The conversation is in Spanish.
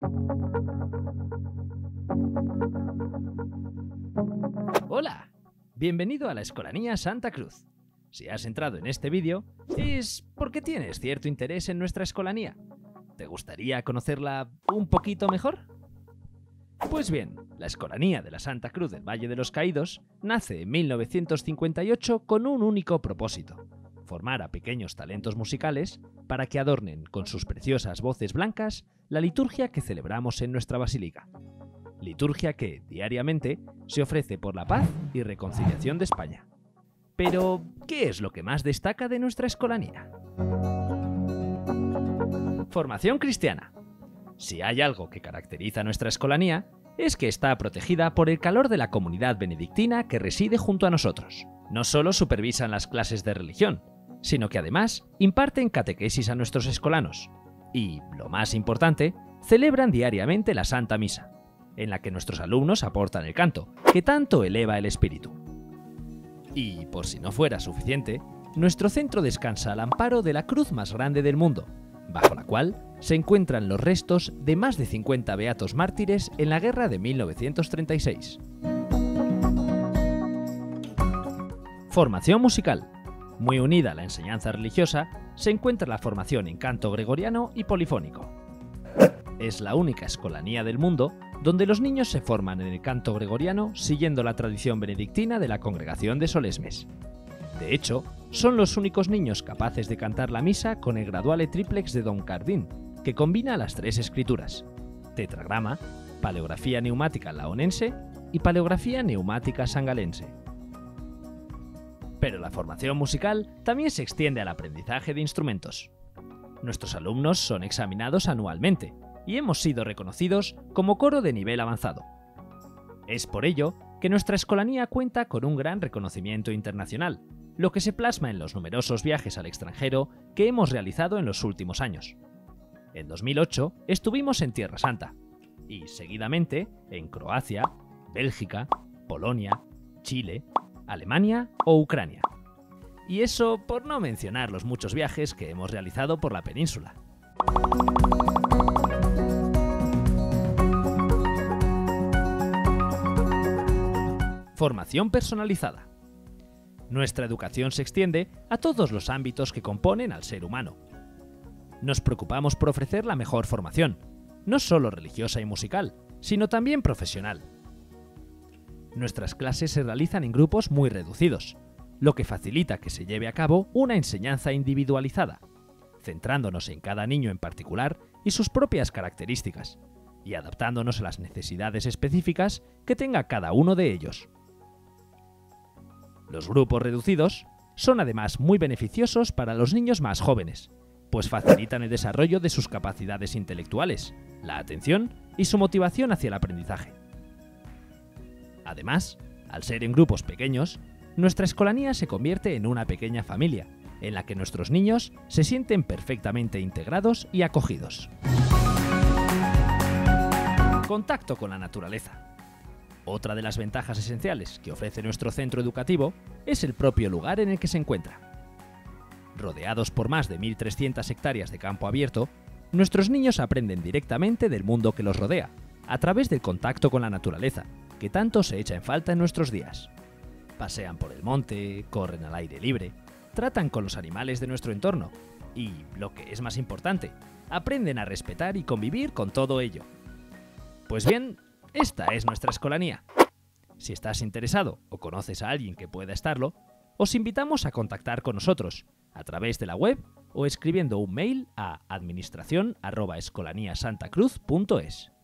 Hola, bienvenido a la Escolanía Santa Cruz. Si has entrado en este vídeo es porque tienes cierto interés en nuestra escolanía. ¿Te gustaría conocerla un poquito mejor? Pues bien, la Escolanía de la Santa Cruz del Valle de los Caídos nace en 1958 con un único propósito: formar a pequeños talentos musicales para que adornen con sus preciosas voces blancas la liturgia que celebramos en nuestra basílica. Liturgia que, diariamente, se ofrece por la paz y reconciliación de España. Pero, ¿qué es lo que más destaca de nuestra escolanía? Formación cristiana. Si hay algo que caracteriza a nuestra escolanía, es que está protegida por el calor de la comunidad benedictina que reside junto a nosotros. No solo supervisan las clases de religión, sino que además imparten catequesis a nuestros escolanos. Y, lo más importante, celebran diariamente la Santa Misa, en la que nuestros alumnos aportan el canto, que tanto eleva el espíritu. Y, por si no fuera suficiente, nuestro centro descansa al amparo de la cruz más grande del mundo, bajo la cual se encuentran los restos de más de 50 beatos mártires en la guerra de 1936. Formación musical. Muy unida a la enseñanza religiosa, se encuentra la formación en canto gregoriano y polifónico. Es la única escolanía del mundo donde los niños se forman en el canto gregoriano siguiendo la tradición benedictina de la Congregación de Solesmes. De hecho, son los únicos niños capaces de cantar la misa con el graduale triplex de Don Cardín, que combina las tres escrituras: tetragrama, paleografía neumática laonense y paleografía neumática sangalense. Pero la formación musical también se extiende al aprendizaje de instrumentos. Nuestros alumnos son examinados anualmente y hemos sido reconocidos como coro de nivel avanzado. Es por ello que nuestra escolanía cuenta con un gran reconocimiento internacional, lo que se plasma en los numerosos viajes al extranjero que hemos realizado en los últimos años. En 2008 estuvimos en Tierra Santa y, seguidamente, en Croacia, Bélgica, Polonia, Chile, Alemania o Ucrania. Y eso por no mencionar los muchos viajes que hemos realizado por la península. Formación personalizada. Nuestra educación se extiende a todos los ámbitos que componen al ser humano. Nos preocupamos por ofrecer la mejor formación, no solo religiosa y musical, sino también profesional. Nuestras clases se realizan en grupos muy reducidos, lo que facilita que se lleve a cabo una enseñanza individualizada, centrándonos en cada niño en particular y sus propias características, y adaptándonos a las necesidades específicas que tenga cada uno de ellos. Los grupos reducidos son además muy beneficiosos para los niños más jóvenes, pues facilitan el desarrollo de sus capacidades intelectuales, la atención y su motivación hacia el aprendizaje. Además, al ser en grupos pequeños, nuestra escolanía se convierte en una pequeña familia, en la que nuestros niños se sienten perfectamente integrados y acogidos. Contacto con la naturaleza. Otra de las ventajas esenciales que ofrece nuestro centro educativo es el propio lugar en el que se encuentra. Rodeados por más de 1.300 hectáreas de campo abierto, nuestros niños aprenden directamente del mundo que los rodea, a través del contacto con la naturaleza, que tanto se echa en falta en nuestros días. Pasean por el monte, corren al aire libre, tratan con los animales de nuestro entorno y, lo que es más importante, aprenden a respetar y convivir con todo ello. Pues bien, esta es nuestra escolanía. Si estás interesado o conoces a alguien que pueda estarlo, os invitamos a contactar con nosotros a través de la web o escribiendo un mail a administración@escolaniasantacruz.es.